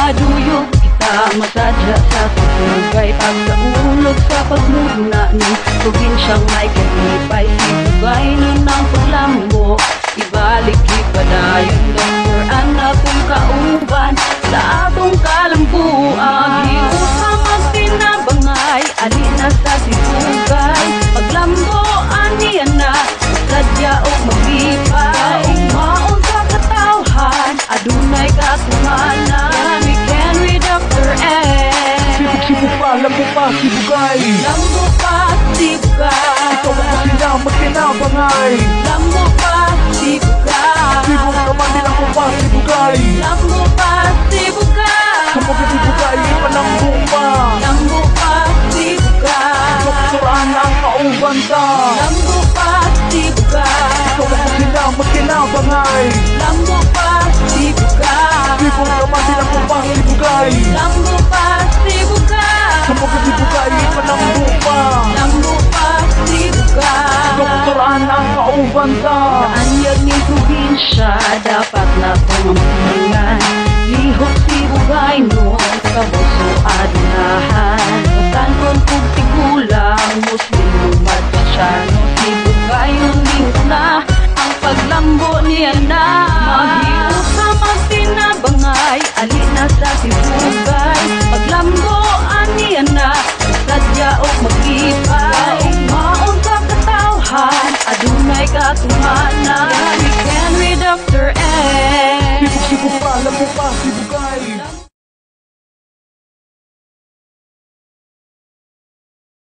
Maduyog kita masadya sa sugay, pagkaulog sa pagmuna ng probinsyang may kalipay. Sibugay nun ang paglambo, ibalik ipadayon Dr. Anak kong kauban sa atong kalambuan. Maghiusa magtinabangay, alina sa sibugay, paglambo aniya na sadya o maglipay. Maon sa katawhan, adunay katuhanan. We can read Dr. M. Sibuk pa, lambo pa, sibugay. Lambo pa, sibugay. Ikaw ang masinang magkinabangay. Lambo pa, sibugay. Sibuk naman din ako pa, sibugay. Lambo pa, sibugay. Sa pagkasibugay, ipalambo pa. Lambo pa, sibugay. Doktoran ang kauban ta. Lambo pa, sibugay. Ikaw ang masinang magkinabangay. Lambo pa, sibugay. Sibuk naman din ako pa, sibugay. Lambo pa, sibugay. Sa pagkasibugay, ipalambo pa. Lambo pa, sibugay. Doktoran ang kauban ta. Anyag ni probinsya, dapat na pumampilingan. Lihok sibugay no, kabuso adinahan. Kasanon kong tigulang, Muslim lumad Kristyano. Sibugay nun lihok na, ang paglambo niya na. Maghiusa magtinabangay, alina sa sibugay, paglambo aniya na, sadya o maglipay. Maon sa katawhan, adunay katuhanan. We can read Dr. M. Sibuk pa, lambo pa, sibugay.